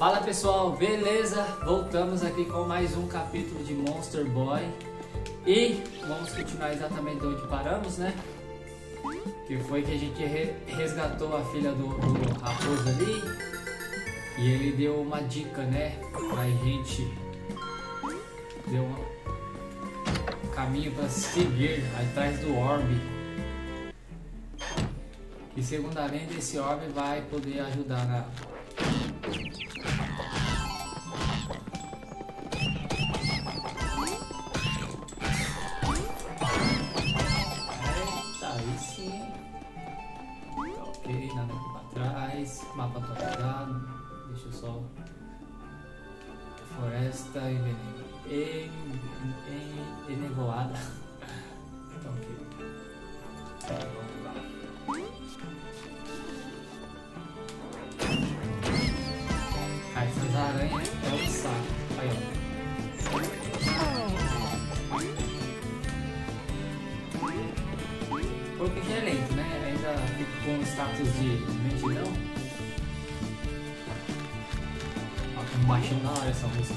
Fala pessoal, beleza? Voltamos aqui com mais um capítulo de Monster Boy. E vamos continuar exatamente onde paramos, né? Que foi que a gente resgatou a filha do raposo ali. E ele deu uma dica, né? Pra gente. Deu um caminho para seguir atrás do orbe. E segundo a lenda, esse orbe vai poder ajudar na... Aí sim. Tá ok, nada aqui pra trás. Mapa atualizado. Deixa eu só. Floresta enevoada. Tá ok. Vamos lá. Ah, essas aranhas é um saco. Aí, ó. Porque já é lento, né? Ainda fica com o status de lentidão. Ó, baixando na hora essa música.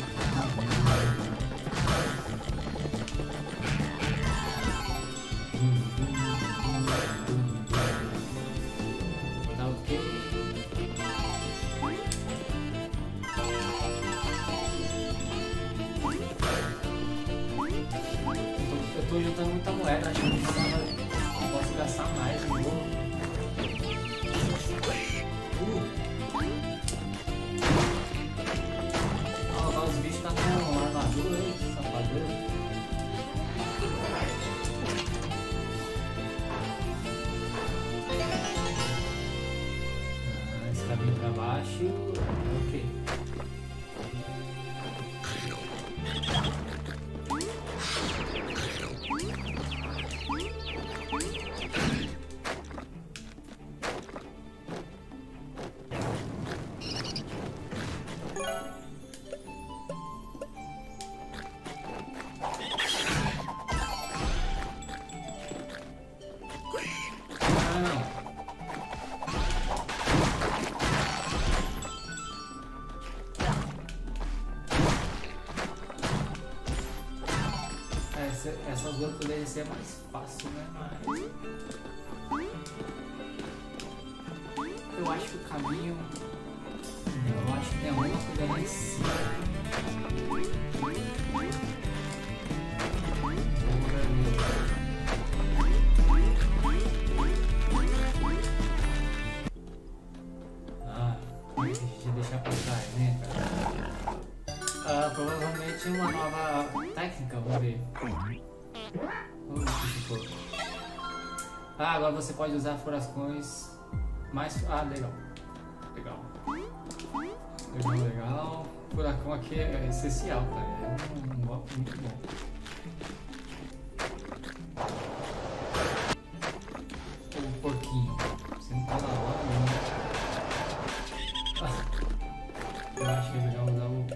Tá ok. Eu tô juntando muita moeda, acho que eu posso gastar mais, não vou. Ó, os bichos tá com armadura aí, safadeza. Esse caminho pra baixo, ok. Essas duas poderiam ser mais fácil, né? Mas eu acho que o caminho. Eu acho que tem alguma coisa lá em cima. Deixa eu deixar pra trás, né? Provavelmente uma nova técnica, vamos ver. Ah, agora você pode usar furacões mais... Ah, legal. Legal. Furacão aqui é essencial, cara. É um golpe muito bom. O porquinho. Você não tá na hora, né? Eu acho que é legal usar o...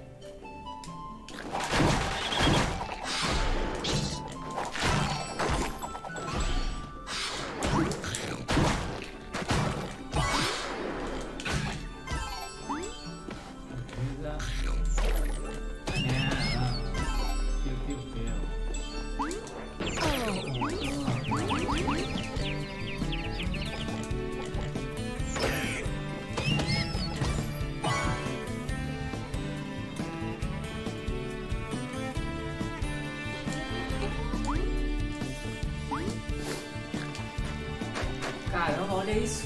Caramba, olha isso.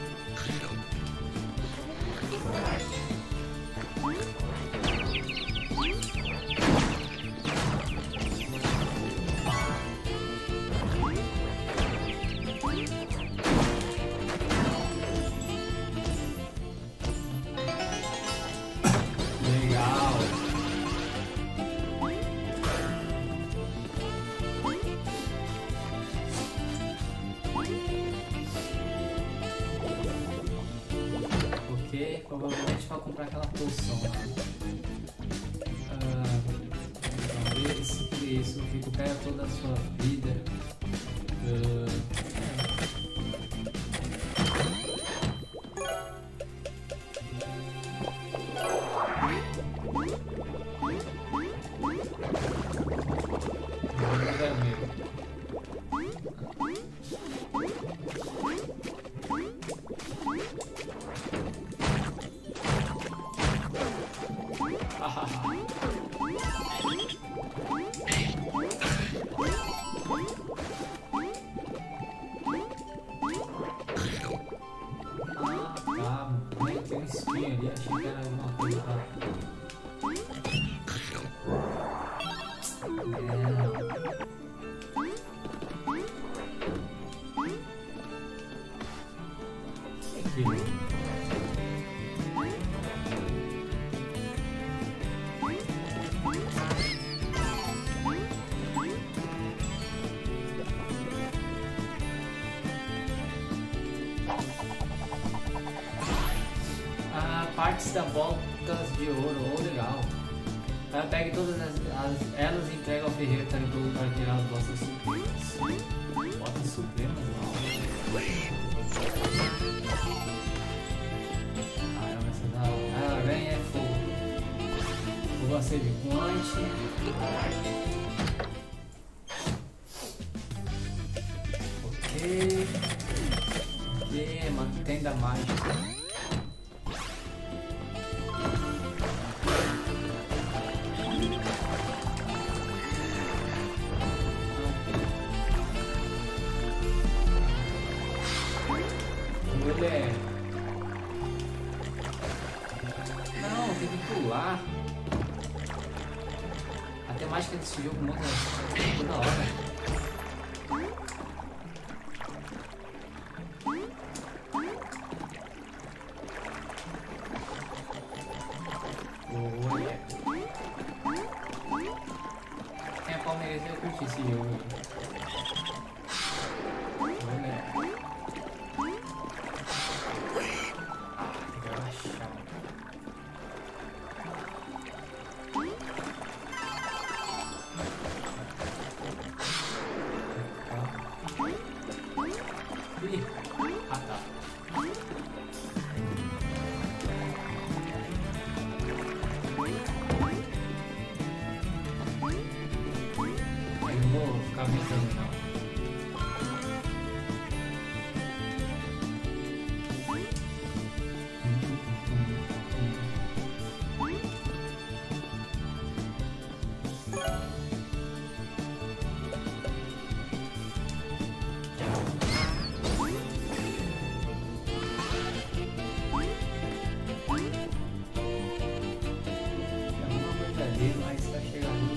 Legal. Provavelmente para comprar aquela poção lá. Isso, recupera toda a sua vida. zero mesmo. Tem um espinho ali, achei que era alguma coisa pra... Partes da Botas de Ouro, oh, legal. Ela pega todas elas e entrega ao ferreiro tarimboso para tirar as botas supremas. Botas supremas, não. Essa da aranha é fogo. Fogo acidente. Ok, mantém da mágica. Não, tem que pular. A temática desse jogo muda toda hora. Quem é palmeirense vai curtir esse jogo. Mas tá chegando.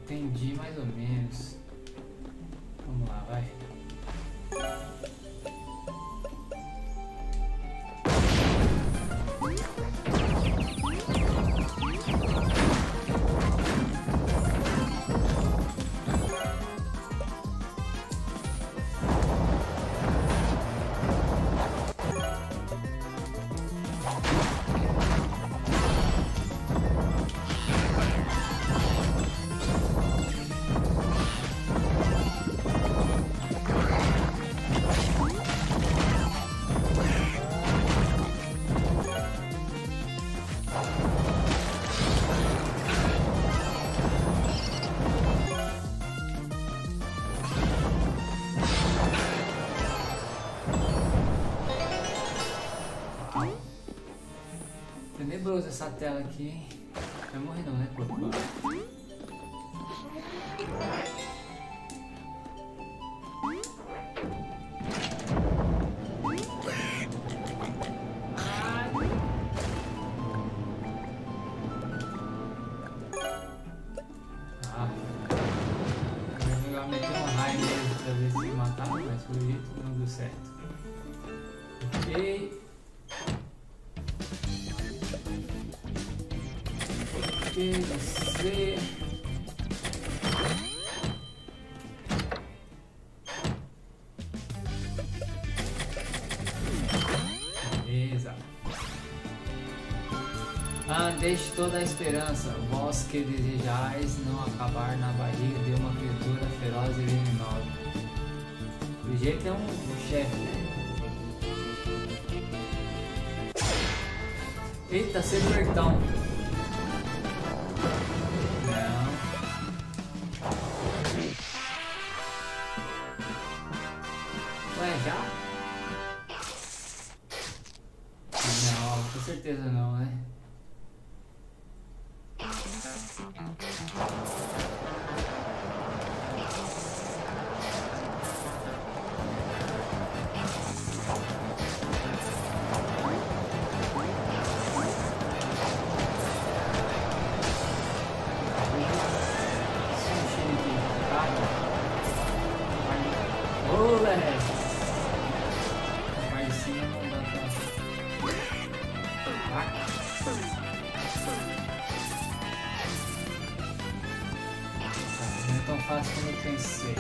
Entendi mais ou menos. Vamos lá, vai. Tenebroso essa tela aqui, hein? Vai morrer não, né, corpo? Melhor meter um raio mesmo pra ver se matava, mas pelo jeito não deu certo. Ok. Você. Beleza. Deixe toda a esperança. Vós que desejais não acabar na barriga de uma criatura feroz e venenosa. O jeito é um chefe, né? Eita, Severtão. Ué, já? Não, com certeza não, né? Não é tão fácil como eu pensei.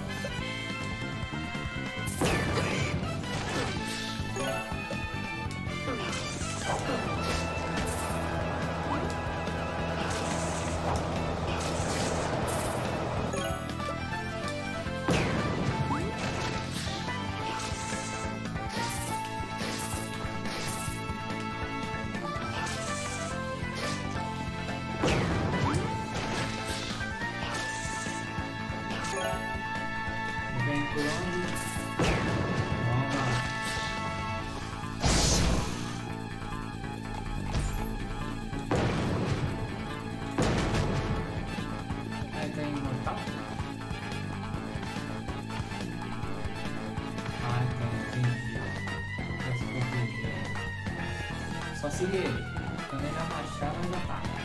Vem por onde? Vamos lá. Aí tá imortal? Então entendi. Pra se proteger. Só seguir ele. Quando ele abaixar, nós ataca.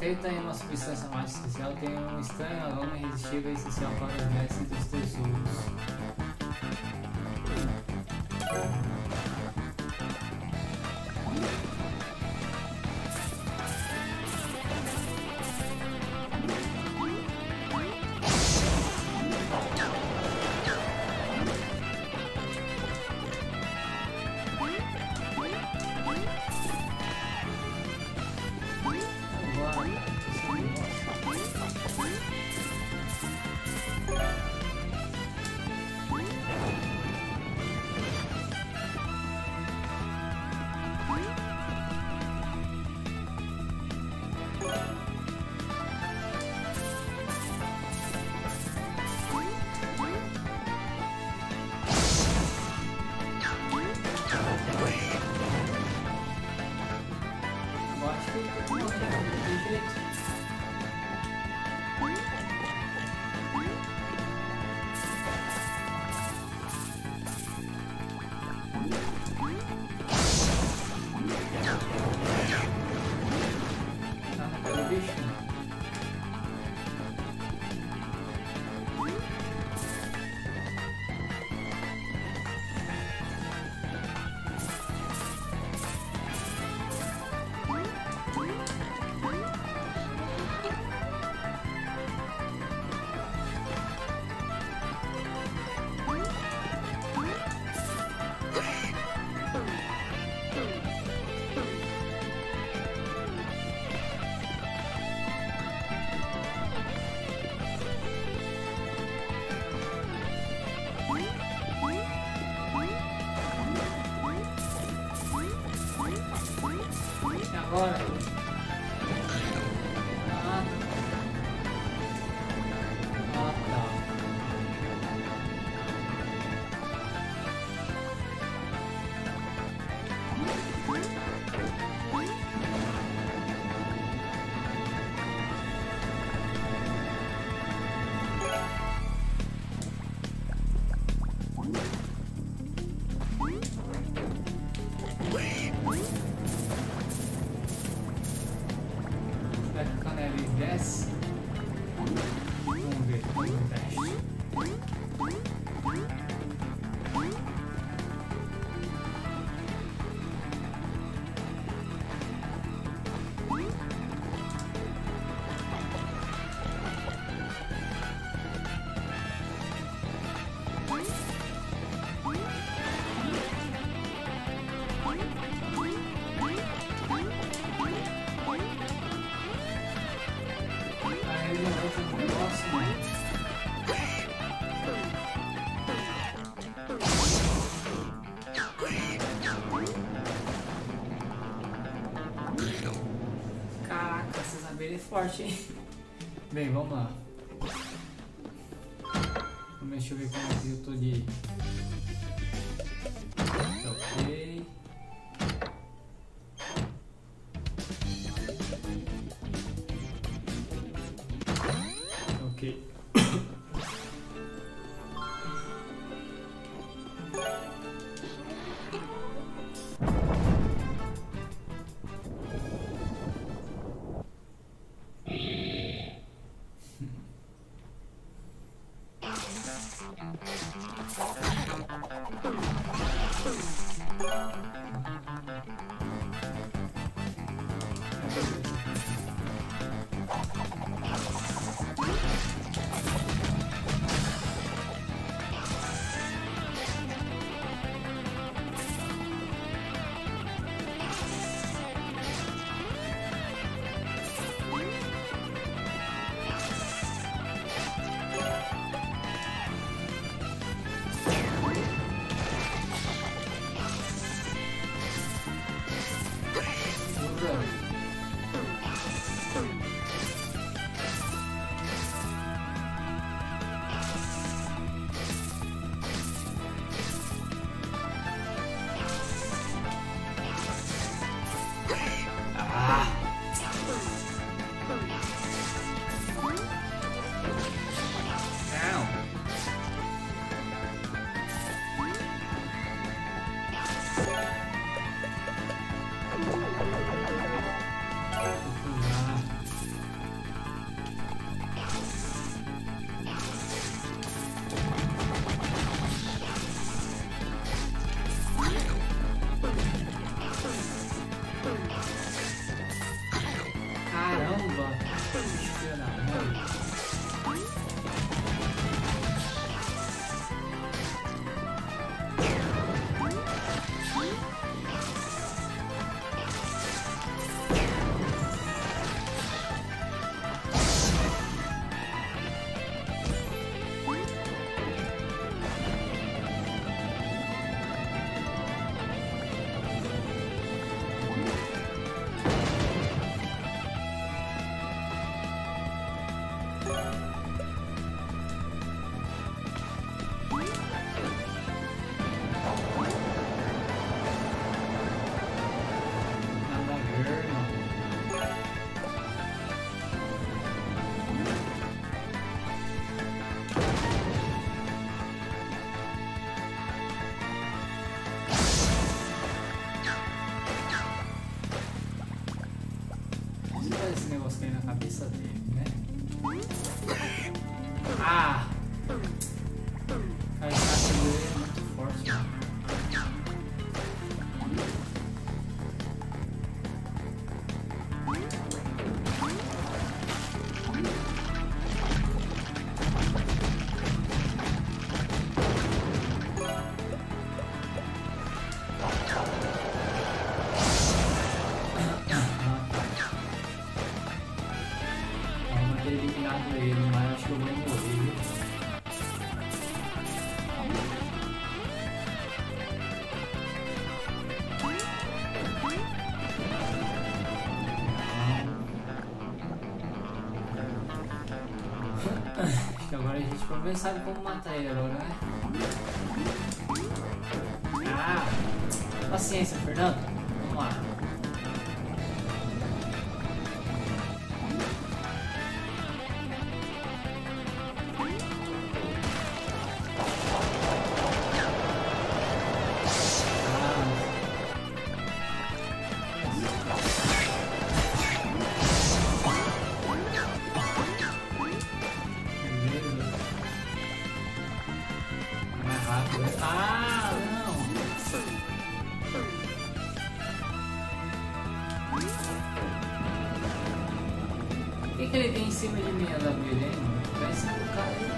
feita em uma substância mágica especial tem um estranho aroma irresistível e essencial para os mestres dos tesouros. Agora. Tá. Desce. Vamos ver, vamos ver o teste. Caraca, essas abelhas é forte, hein? Bem, vamos lá. Deixa eu ver como é que eu tô de... Ok. Ok. esse negócio cair na cabeça dele, né? Ah! A estaca dele é muito forte, mano. Eliminado ele, mas acho que eu vou morrer. Acho que agora a gente pelo menos sabe como matar ele agora, né? Ah! Paciência, Fernando. Vamos lá. Ah, não! Por que ele vem em cima de mim, a abelha, hein? Vai em cima do cara aí.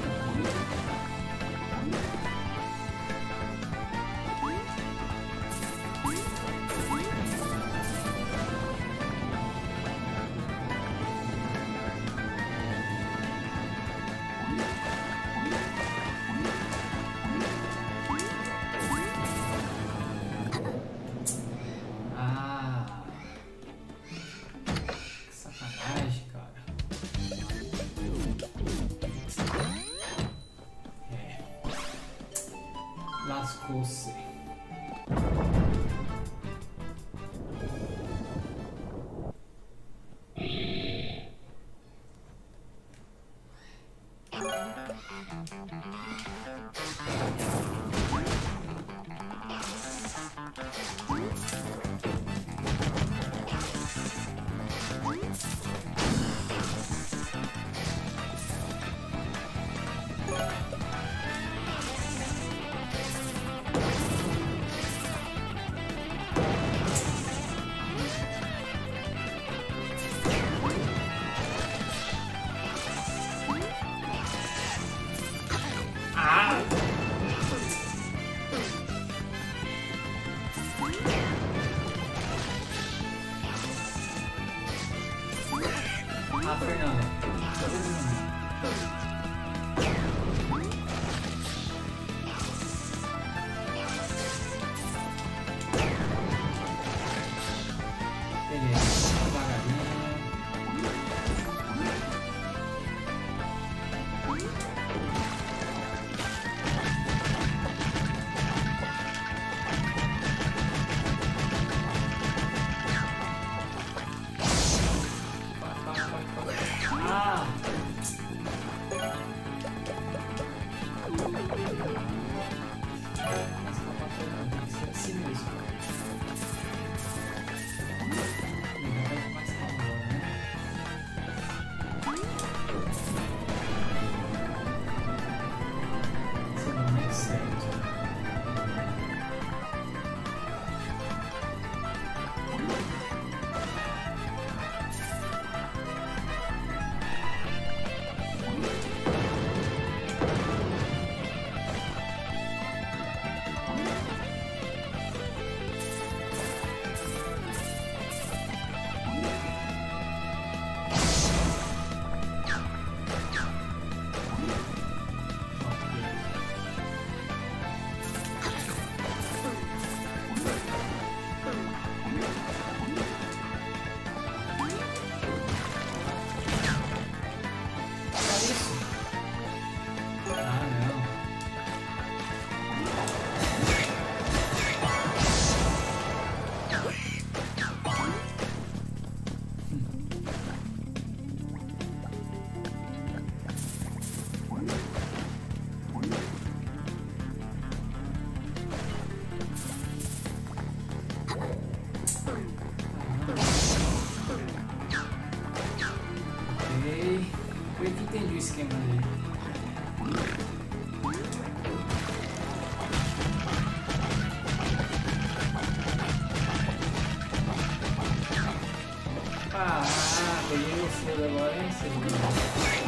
Lascou-se. Ah, Fernanda. Beleza, devagarinho. Ah! Foi que entendi o esquema dele. Ah, peguei você agora, hein, segundo.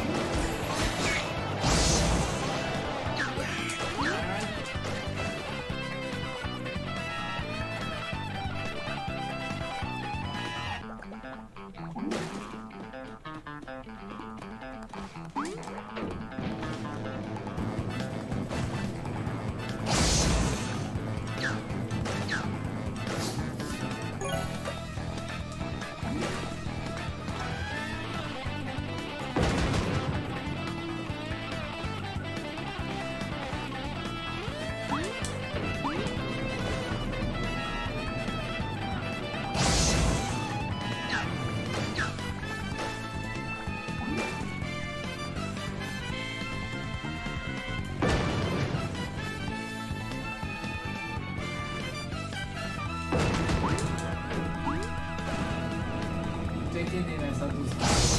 Tô entendendo essa dos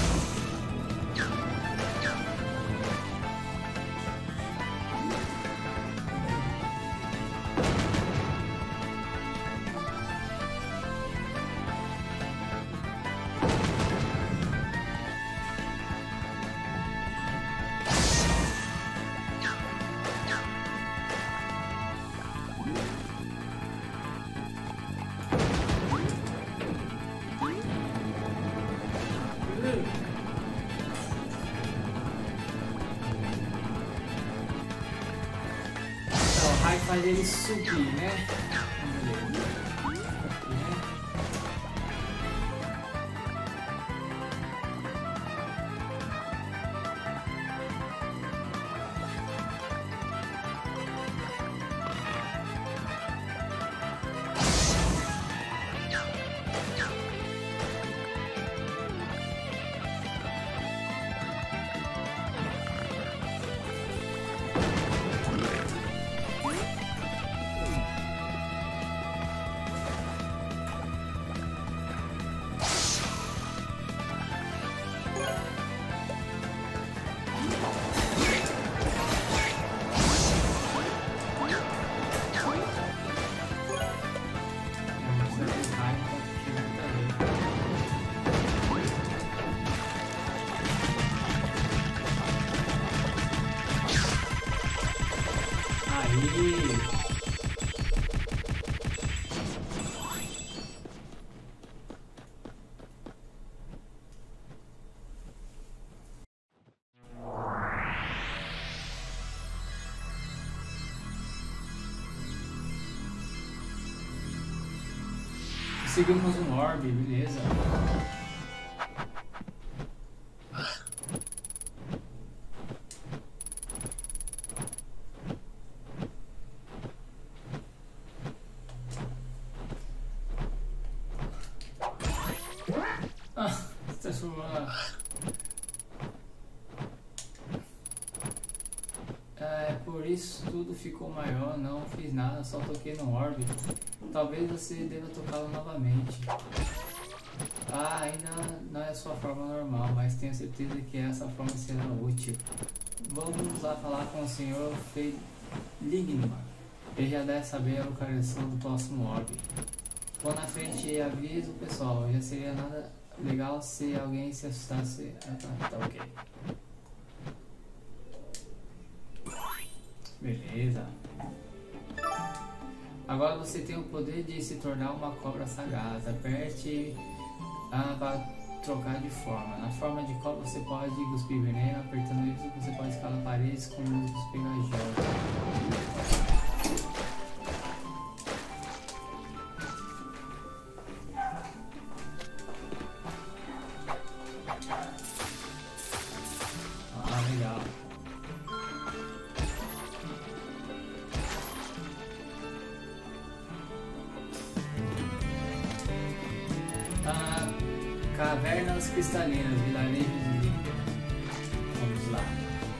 faz ele subir, né? Conseguimos um orb, beleza. Transformou lá. Por isso tudo ficou maior, não fiz nada, só toquei no orb. Talvez você deva tocá-lo novamente. Ainda não é a sua forma normal, mas tenho certeza que essa forma será útil. Vamos lá falar com o Sr. Feligma. Ele já deve saber a localização do próximo orb. Vou na frente e aviso o pessoal. Já seria nada legal se alguém se assustasse. Tá ok. Beleza. Agora você tem o poder de se tornar uma cobra sagaz. Aperte para trocar de forma. Na forma de cobra você pode cuspir veneno. Apertando isso você pode escalar paredes com músicos pegajosos. Legal. Cavernas cristalinas, vilarejo de Líquida. Vamos lá.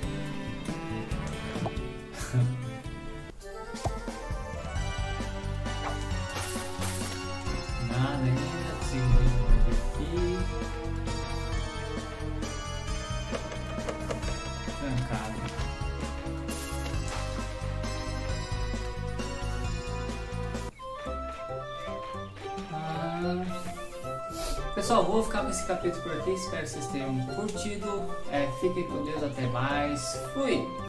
Nada ainda, segundo aqui. Pessoal, vou ficar com esse capítulo por aqui. Espero que vocês tenham curtido. Fiquem com Deus, até mais. Fui!